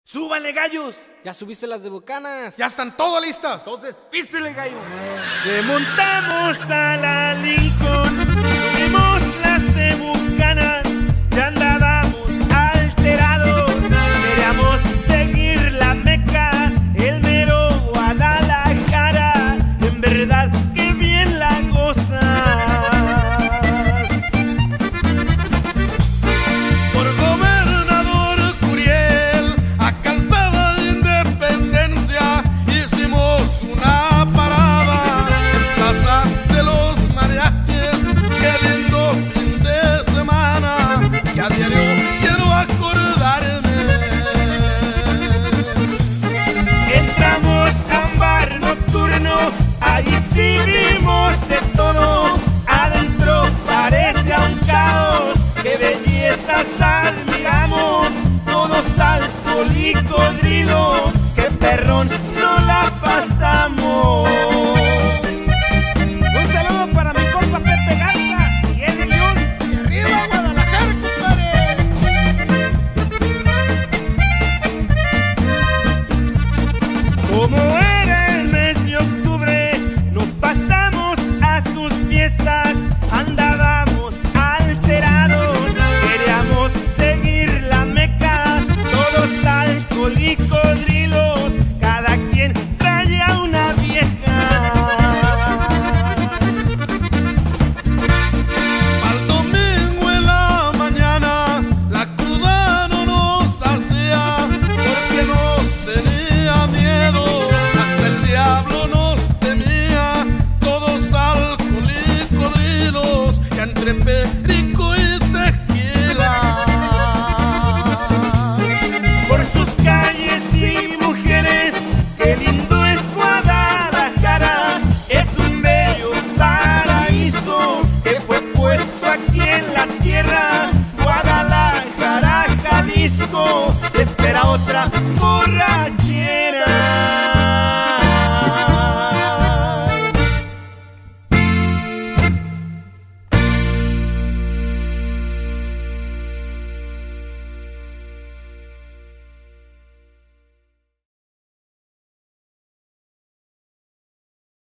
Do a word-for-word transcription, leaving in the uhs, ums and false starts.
¡Súbanle, gallos! Ya subiste las de Bucanas. Ya están todas listas. Entonces, písele, gallo. Remontamos a la Lincoln, subimos las de Bucanas, ya andábamos alterados. Queríamos seguir la Meca, el mero Guadalajara. En verdad, qué bien la gozas. Por gobernador Curiel, a Calzada de Independencia, hicimos una parada en Plaza de los Mariachis. Qué lindo fin de semana, que a diario quiero acordarme. Entramos a un bar nocturno, ahí sí vimos de todo. Adentro parece a un caos, qué bellezas admiramos. Todos altos licodrilos, qué perrón